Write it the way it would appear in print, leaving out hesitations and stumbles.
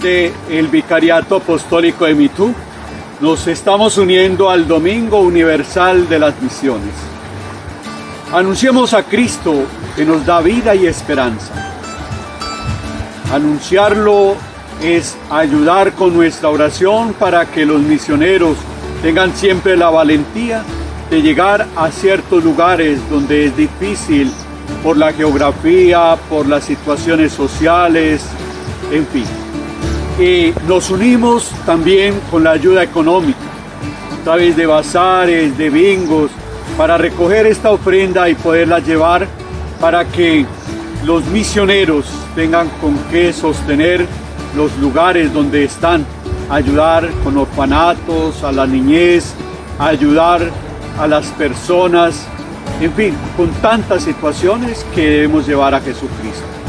del Vicariato Apostólico de Mitú, nos estamos uniendo al Domingo Universal de las Misiones. Anunciemos a Cristo que nos da vida y esperanza. Anunciarlo es ayudar con nuestra oración para que los misioneros tengan siempre la valentía de llegar a ciertos lugares donde es difícil por la geografía, por las situaciones sociales, en fin. Y nos unimos también con la ayuda económica, a través de bazares, de bingos, para recoger esta ofrenda y poderla llevar para que los misioneros tengan con qué sostener los lugares donde están, ayudar con orfanatos, a la niñez, ayudar a las personas, en fin, con tantas situaciones que debemos llevar a Jesucristo.